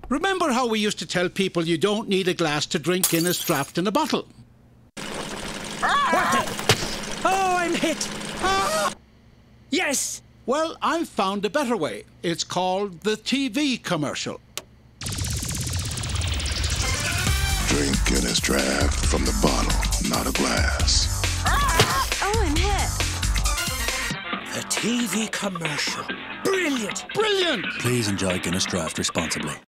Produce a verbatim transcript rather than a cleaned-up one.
Remember how we used to tell people you don't need a glass to drink Guinness draft in a bottle? What the? Oh, I'm hit! Ah! Yes! Well, I've found a better way. It's called the T V commercial. Drink Guinness draft from the bottle, not a glass. Oh, I'm hit. The T V commercial. Brilliant! Brilliant! Please enjoy Guinness draft responsibly.